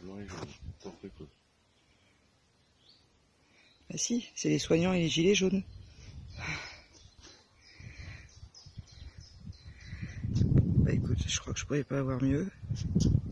soignants et jaunes. T'en fais quoi? Bah si, c'est les soignants et les gilets jaunes. Bah écoute, je crois que je pourrais pas avoir mieux.